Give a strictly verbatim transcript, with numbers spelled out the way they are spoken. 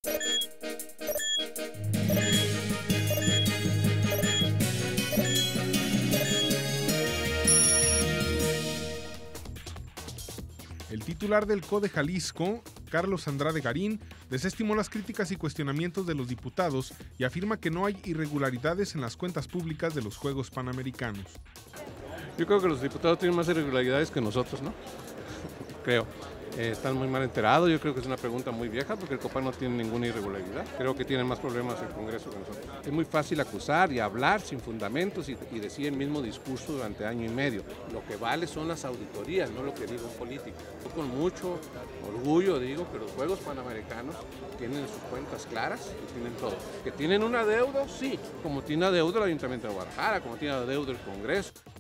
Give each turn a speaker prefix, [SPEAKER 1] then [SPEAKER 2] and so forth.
[SPEAKER 1] El titular del C O D E Jalisco, Carlos Andrade Garín, desestimó las críticas y cuestionamientos de los diputados y afirma que no hay irregularidades en las cuentas públicas de los Juegos Panamericanos.
[SPEAKER 2] Yo creo que los diputados tienen más irregularidades que nosotros, ¿no? Creo. Eh, están muy mal enterados, yo creo que es una pregunta muy vieja porque el COPAN no tiene ninguna irregularidad. Creo que tienen más problemas el Congreso que nosotros. Es muy fácil acusar y hablar sin fundamentos y, y decir el mismo discurso durante año y medio. Lo que vale son las auditorías, no lo que diga un político. Yo con mucho orgullo digo que los Juegos Panamericanos tienen sus cuentas claras y tienen todo. ¿Que tienen un adeudo? Sí, como tiene adeudo el Ayuntamiento de Guadalajara, como tiene adeudo el Congreso.